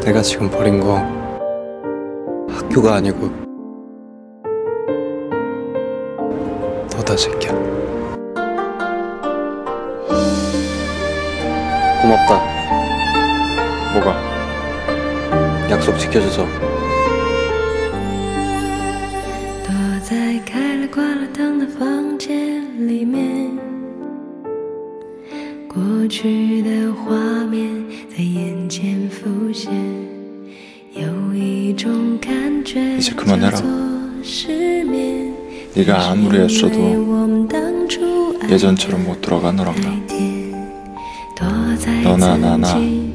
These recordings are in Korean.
내가 지금 버린 거 학교가 아니고 너다, 새끼야. 고맙다. 뭐가? 약속 지켜줘서. 躲在开了挂了灯的房间里面，过去的画面在眼前浮现，有一种感觉 이제 그만해라. 叫做失眠。 네가 아무리 애써도 예전처럼 못 돌아가. 너랑 나 너나 나나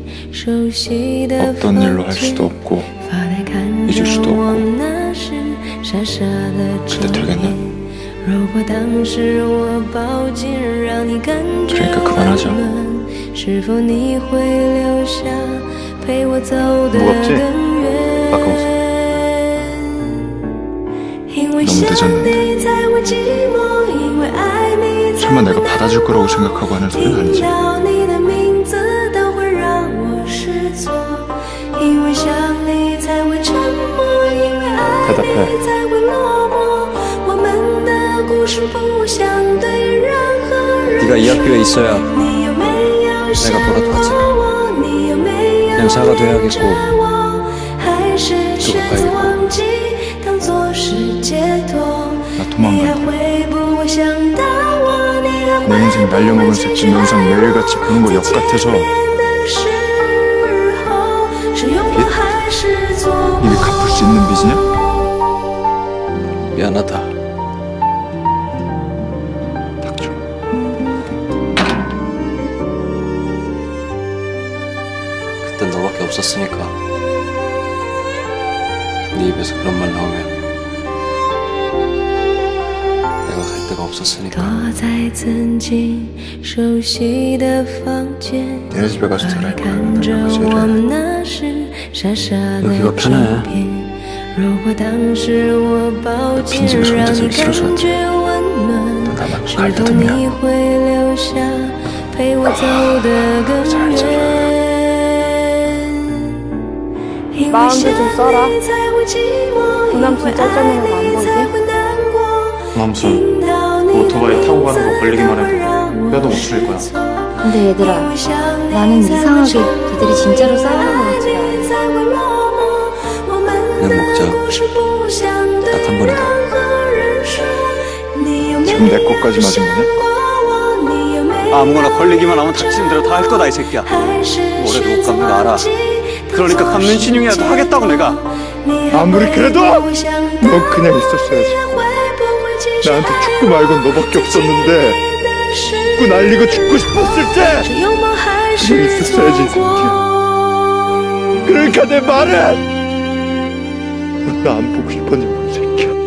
없던 일로 할 수도 없고 잊을 수도 없고. 근데 되겠냐? 그러니까 그만하자. 무겁지? 아까워서. 너무 늦었는데. 설마 내가 받아줄 거라고 생각하고 하는 소리는 아니지? 대답해. 네가 이 학교에 있어야 내가 돌아왔지. 그냥 사과도 해야겠고 또 가야겠고. 나 도망간다. 내 인생 날려먹은 새끼 영상 매일같이 보는 거 역같아서. 빚? 이게 갚을 수 있는 빚이냐? 미안하다. 닥쳐. 그땐 너밖에 없었으니까. 네 입에서 그런 말 나오면 내가 갈 데가 없었으니까. 얘네 집에 가서 전화할 거야. 내가 가서 일해. 여기가 편해. 빈집에 혼자서 싫어서 왔지. 너 나만 갈 때도 미안. 잘 져줘. 마음도 좀 써라. 그남 진짜 짜증나는 거안 보이지? 나 무슨 오토바이 타고 가는 거 걸리기만 해도 뼈도 못 추릴 거야. 근데 얘들아, 나는 이상하게 니들이 진짜로 싸우는 거 같지가 않아. 그냥 먹자. 딱 한 번이다. 지금 내 것까지 맞은 거냐? 아무거나 걸리기만 하면 닥치는 대로 다 할 거다, 이 새끼야. 올해도 못 갚는 거 알아. 그러니까 갚는 신용이라도 하겠다고 내가. 아무리 그래도 넌 그냥 있었어야지. 나한테 축구 말곤 너밖에 없었는데 축구 날리고 죽고 싶었을 때 그냥 있었어야지, 이 새끼야. 그러니까 내 말은 넌 나 안 보고 싶었니, 이 새끼야.